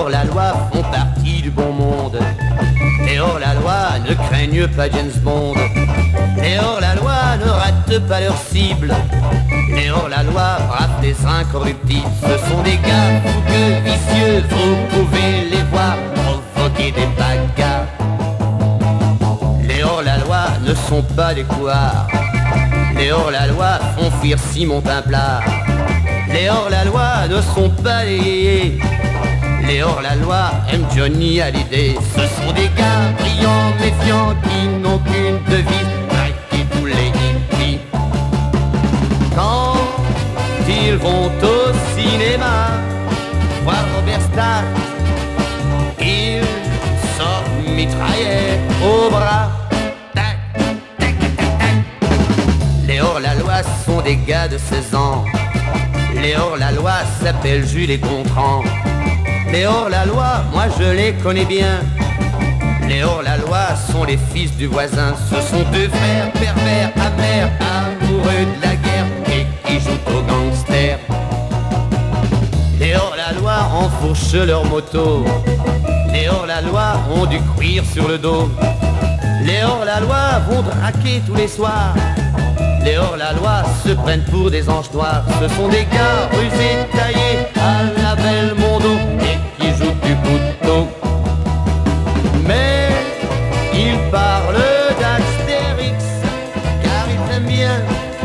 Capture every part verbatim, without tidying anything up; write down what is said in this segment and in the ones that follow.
hors-la-loi font partie du bon monde. Les hors-la-loi ne craignent pas James Bond. Les hors-la-loi ne ratent pas leur cible. Les hors-la-loi bravent les incorruptibles. Ce sont des gars fougueux, vicieux, vous pouvez les voir provoquer des bagarres. Les hors-la-loi ne sont pas des couards. Les hors-la-loi font fuir Simon Pimplat. Les hors-la-loi ne sont pas des yéyés. Les hors-la-loi aiment Johnny Hallyday. Ce sont des gars brillants, méfiants, qui n'ont qu'une devise: arrêtez tous les hippies. Quand ils vont au cinéma voir Robert Stark, ils sortent mitraillés au bras. Tac, tac, tac, tac. Les hors-la-loi sont des gars de seize ans. Les hors-la-loi s'appellent Jules et Gontran. Les hors-la-loi, moi je les connais bien. Les hors-la-loi sont les fils du voisin. Ce sont deux frères pervers, amers, amoureux de la guerre et qui jouent aux gangsters. Les hors-la-loi enfourchent leur moto. Les hors-la-loi ont du cuir sur le dos. Les hors-la-loi vont draquer tous les soirs. Les hors-la-loi se prennent pour des anges noirs. Ce sont des gars rusés, taillés à la belle Mondo et qui jouent du couteau. Mais ils parlent d'Astérix car ils aiment bien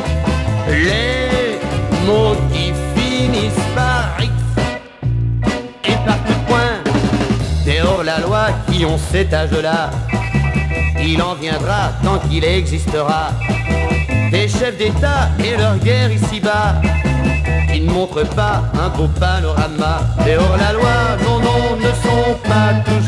les mots qui finissent par X. Et par tout point, des hors-la-loi qui ont cet âge-là, il en viendra tant qu'il existera des chefs d'État et leur guerre ici-bas, qui ne montrent pas un beau panorama. Les hors-la-loi, non, non, ne sont pas toujours